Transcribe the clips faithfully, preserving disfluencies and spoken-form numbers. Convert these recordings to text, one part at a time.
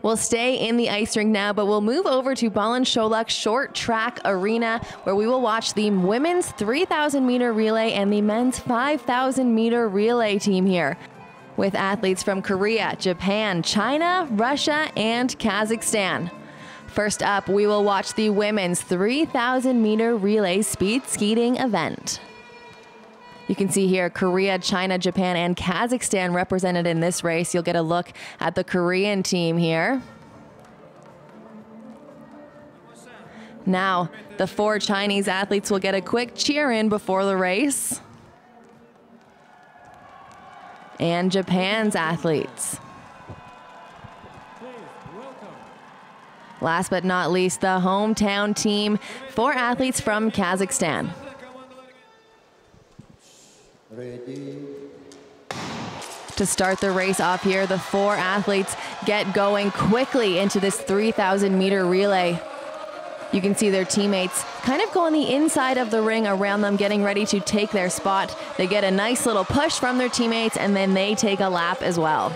We'll stay in the ice rink now, but we'll move over to Balan-Sholuk Short Track Arena, where we will watch the women's three thousand meter relay and the men's five thousand meter relay team here, with athletes from Korea, Japan, China, Russia, and Kazakhstan. First up, we will watch the women's three thousand meter relay speed skating event. You can see here Korea, China, Japan, and Kazakhstan represented in this race. You'll get a look at the Korean team here. Now, the four Chinese athletes will get a quick cheer in before the race. And Japan's athletes. Last but not least, the hometown team, four athletes from Kazakhstan. Ready. To start the race off here, the four athletes get going quickly into this three thousand meter relay. You can see their teammates kind of go on the inside of the ring around them, getting ready to take their spot. They get a nice little push from their teammates, and then they take a lap as well.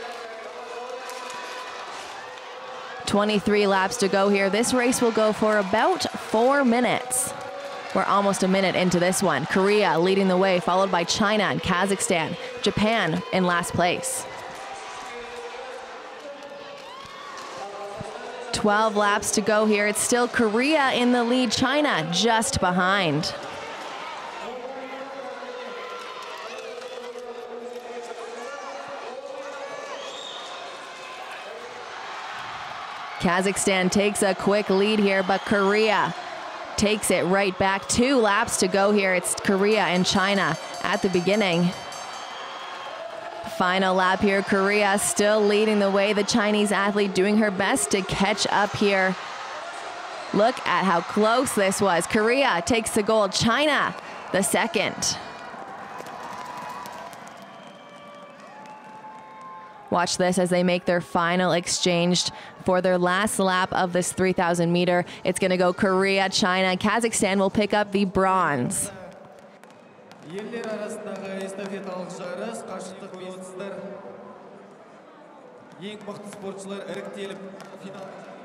twenty-three laps to go here. This race will go for about four minutes. We're almost a minute into this one. Korea leading the way, followed by China and Kazakhstan. Japan in last place. twelve laps to go here. It's still Korea in the lead, China just behind. Kazakhstan takes a quick lead here, but Korea takes it right back. Two laps to go here. It's Korea and China at the beginning. Final lap here. Korea still leading the way. The Chinese athlete doing her best to catch up here. Look at how close this was. Korea takes the gold. China the second. Watch this as they make their final exchange for their last lap of this three thousand meter. It's going to go Korea, China. Kazakhstan will pick up the bronze. Елдер арасындағы эстафеталық жарыс қашықтық велосипедтер. Ең мықты спортшылар іріктеліп финалға